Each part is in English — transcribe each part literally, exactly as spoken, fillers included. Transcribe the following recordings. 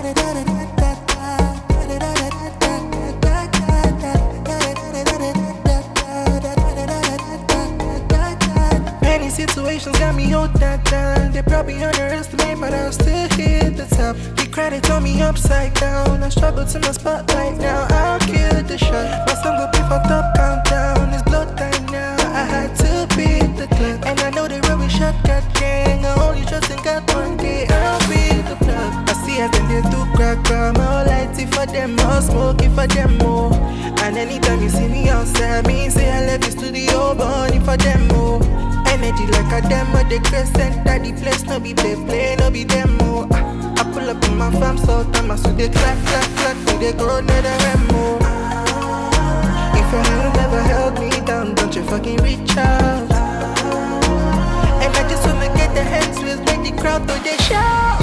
Many situations got me out that time. They probably underestimate, but I'll still hit the top. The credit on me upside down. I struggle to my spotlight now. I'll kill the shot. My song go play for top countdown. It's blood time now. I had to beat the clock, and I know the road we shot got gang. I only trust in God one day. I'll be the plug. I see as them they do crack. I'm all lighty for them, all smoky for them more. And anytime you see me outside, me say I left the studio, bunny for them more. Energy like a demo, the crescent, that the place no be play, play, no be demo. I, I pull up in my farm, so time I see they clap, clap, clap, till they go another remo. If your hand never held me down, don't you fucking reach out. And I just wanna get the hands with, make the crowd do they shout.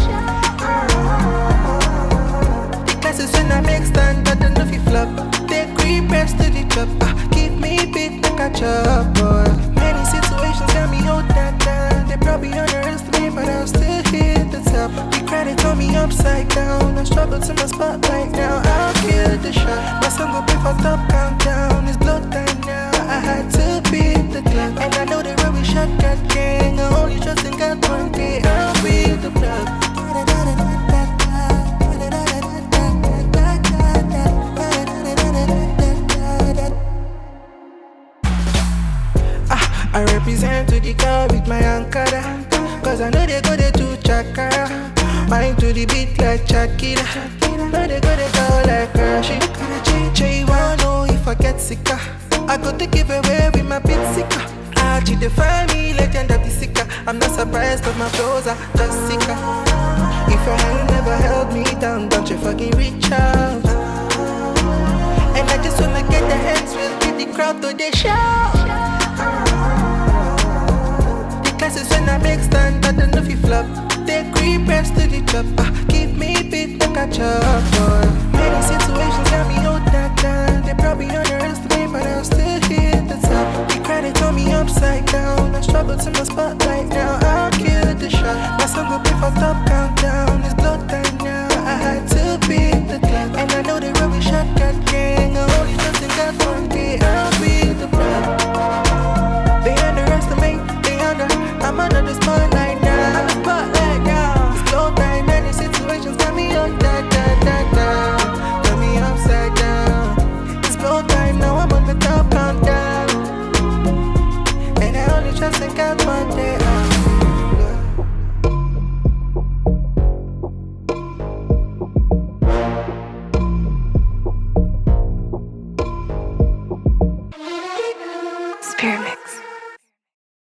The classes when I make stand, but don't know if you flop. They creep rest to the top, uh, keep me big like a chop, boy. Many situations got me out that time. They probably underestimate, but I'll still hit the top. The credit on me upside down. I struggle to my spotlight now. I'll kill the shot. My song go play for top countdown. It's blood time now. I had to beat the clock, and I know the road we shot got gang. I only trust in God one day. I'll be the plug. I represent to the car with my Ankara, cause I know they go there to Chakara. Mine to the beat like Shakira. Know they go there go like Rashid. Che, you wanna know if I get sicker? I go to give away with my beat sicker. I cheat define me, legend of the sicker. I'm not surprised cause my flows are just sicker. If your hand never held me down, don't you fucking reach out. And I just wanna get the hands with, get the crowd to they shout. Classes when I make stand, but don't know if you flop. They creep rest to the top, uh, keep me big like a chop, boy. Many situations got me out that time. They probably underestimate, but I'll still hit the top. The credit on me upside down. I struggle to my spotlight now. I'll kill the shot. My song go play for top countdown. It's blood time now. I had to beat the clock, and I know the road we shot got gang. I only trust in God one day. I'll be the plug. They underestimate. I'm under the spotlight now. I'm the spotlight now. It's blow time. Many situations got me up, da da da da. Got me upside down. It's blow time now. I'm on the top countdown, and I only trust in God one day. Spirit.